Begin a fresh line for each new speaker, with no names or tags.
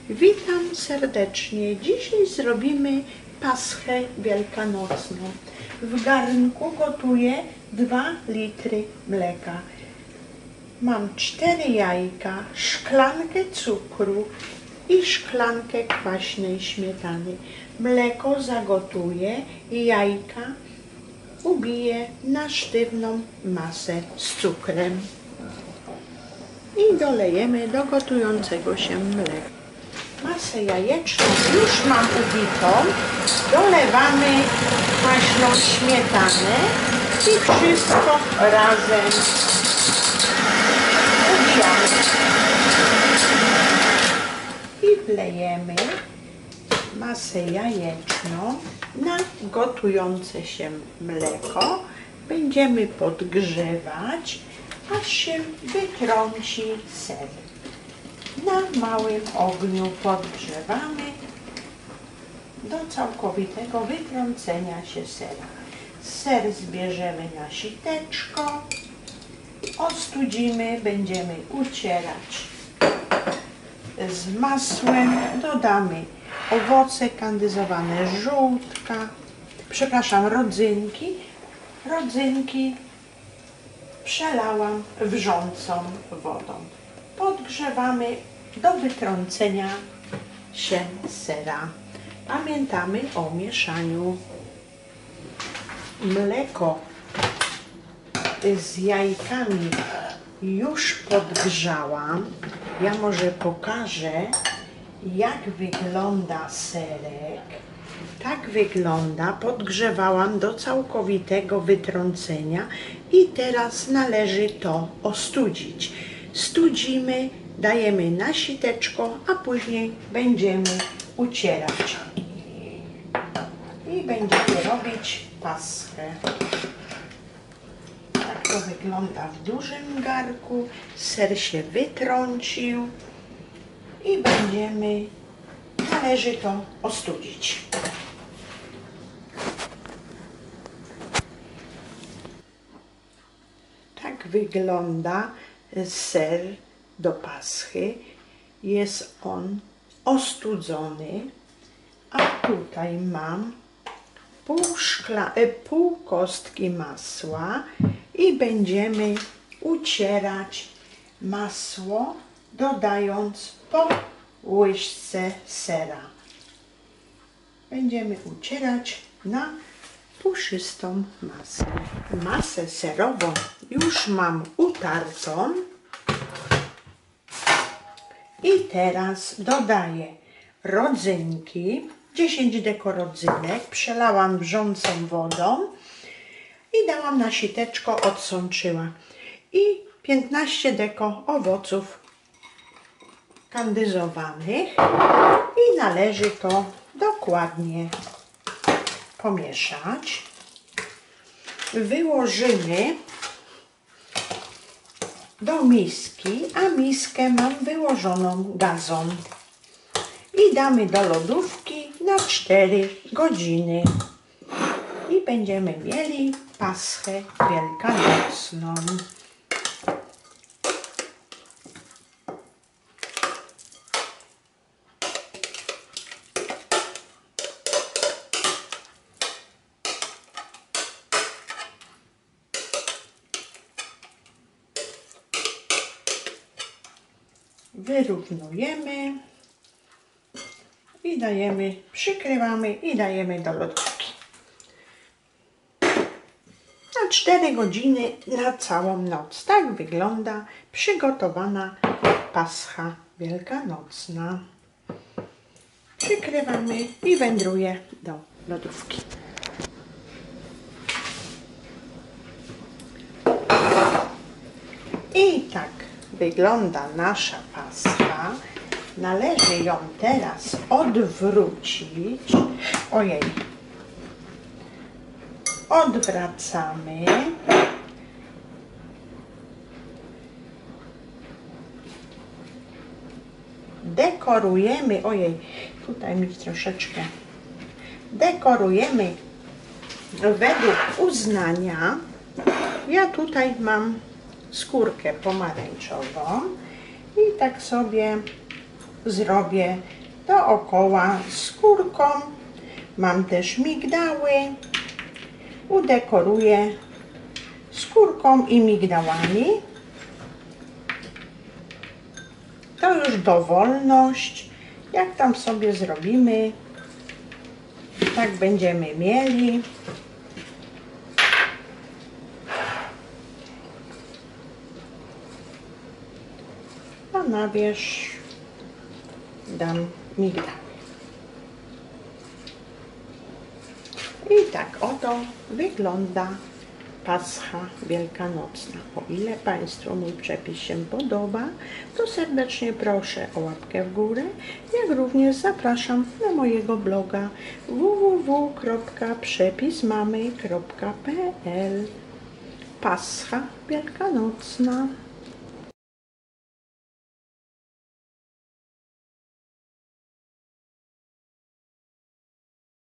Witam serdecznie. Dzisiaj zrobimy paschę wielkanocną. W garnku gotuję 2 litry mleka. Mam 4 jajka, szklankę cukru i szklankę kwaśnej śmietany. Mleko zagotuję i jajka ubiję na sztywną masę z cukrem. I dolejemy do gotującego się mleka. Masę jajeczną już mam ubitą, dolewamy kwaśną śmietanę i wszystko razem ubijamy. I wlejemy masę jajeczną na gotujące się mleko. Będziemy podgrzewać, aż się wytrąci ser. Na małym ogniu podgrzewamy do całkowitego wytrącenia się sera. Ser zbierzemy na siteczko, ostudzimy, będziemy ucierać z masłem, dodamy owoce kandyzowane, rodzynki. Rodzynki przelałam wrzącą wodą. Podgrzewamy do wytrącenia się sera. Pamiętamy o mieszaniu. Mleko z jajkami już podgrzałam. Ja może pokażę, jak wygląda serek. Tak wygląda. Podgrzewałam do całkowitego wytrącenia i teraz należy to ostudzić. Studzimy, dajemy na siteczko, a później będziemy ucierać. I będziemy robić paschę. Tak to wygląda w dużym garku. Ser się wytrącił i należy to ostudzić. Tak wygląda ser do paschy. Jest on ostudzony, a tutaj mam pół kostki masła i będziemy ucierać masło, dodając po łyżce sera. Będziemy ucierać na puszystą masę. Masę serową już mam utartą i teraz dodaję rodzynki, 10 deko rodzynek, przelałam wrzącą wodą i dałam na siteczko, odsączyła. I 15 deko owoców kandyzowanych i należy to dokładnie pomieszać. Wyłożymy do miski, a miskę mam wyłożoną gazą. I damy do lodówki na 4 godziny. I będziemy mieli paschę wielkanocną. Wyrównujemy i dajemy, przykrywamy i dajemy do lodówki. Na 4 godziny, na całą noc. Tak wygląda przygotowana pascha wielkanocna. Przykrywamy i wędruje do lodówki. I tak wygląda nasza pascha. Należy ją teraz odwrócić. Ojej. Odwracamy. Dekorujemy. Ojej, tutaj mi troszeczkę. Dekorujemy według uznania. Ja tutaj mam skórkę pomarańczową i tak sobie zrobię dookoła skórką. Mam też migdały. Udekoruję skórką i migdałami. To już dowolność. Jak tam sobie zrobimy, tak będziemy mieli. A na wierzch dam migdały. I tak oto wygląda Pascha Wielkanocna. O ile Państwu mój przepis się podoba, to serdecznie proszę o łapkę w górę, jak również zapraszam na mojego bloga www.przepismamy.pl. Pascha Wielkanocna.